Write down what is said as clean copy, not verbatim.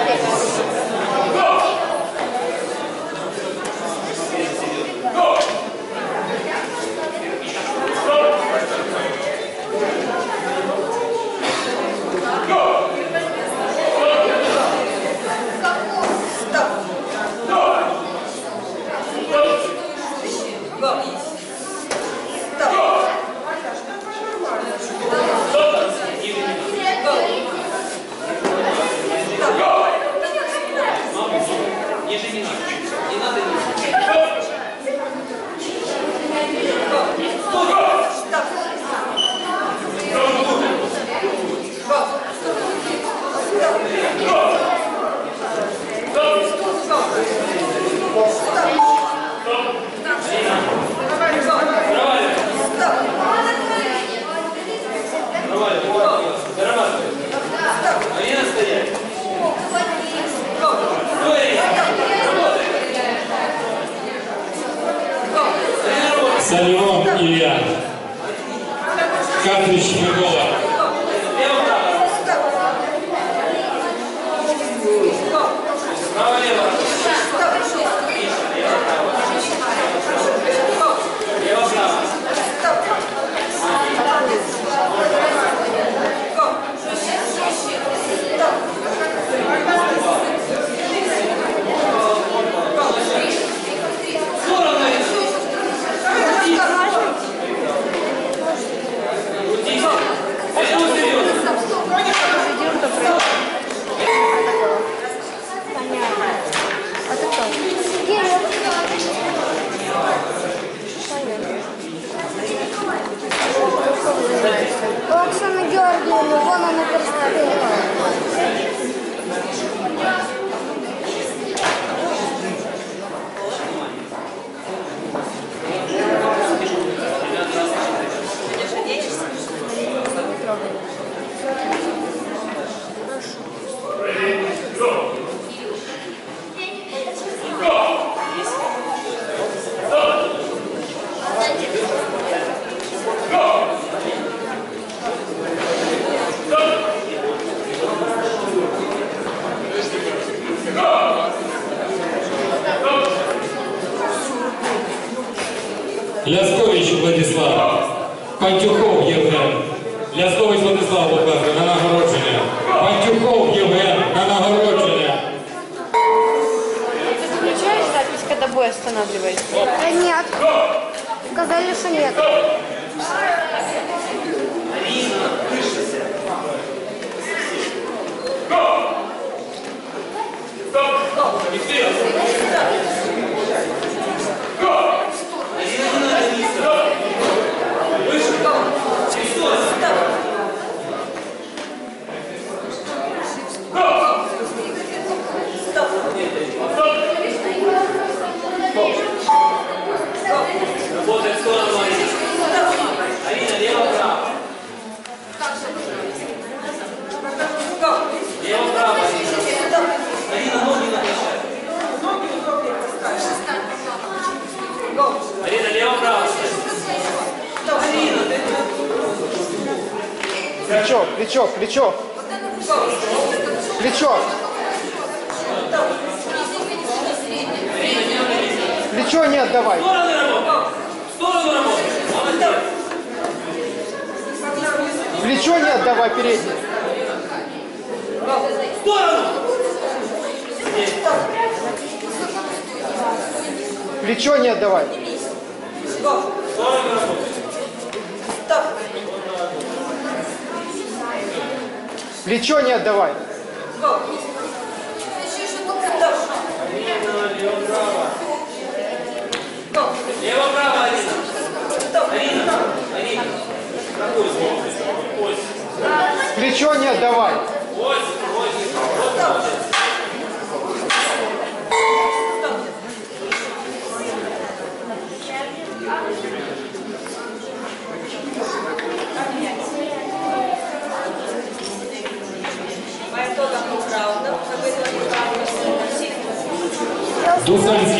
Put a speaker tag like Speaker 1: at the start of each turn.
Speaker 1: Солевон Илья. Картридж Микола.
Speaker 2: Оксана Георгиевна, вон она представила.
Speaker 1: Ляскович Владислав. Пантюхов Євген. Ляскович Владислав, будь ласка, на нагородження. Пантюхов Євген, на нагородження.
Speaker 3: Ты выключаешь запись, когда бой останавливается?
Speaker 2: Да нет. Сказали, что нет.
Speaker 4: Работает в сторону Арина, лево-право. Лево-право, Арина, ноги на плечах. Арина, лево-право. Арина, ты...
Speaker 5: Плечо, плечо, плечо. Плечо. Плечо не отдавай.
Speaker 4: В сторону работай. В сторону работай. Молодец.
Speaker 5: Плечо не отдавай, передний.
Speaker 4: В сторону.
Speaker 5: Плечо не отдавай.
Speaker 4: В сторону работай.
Speaker 5: Плечо не отдавай.
Speaker 4: Лево-право. Лево-право, Арина. Арина, Арина. Какой ось?
Speaker 5: Плечо не отдавай.
Speaker 4: Ось. Вот молодец.
Speaker 1: Дусанский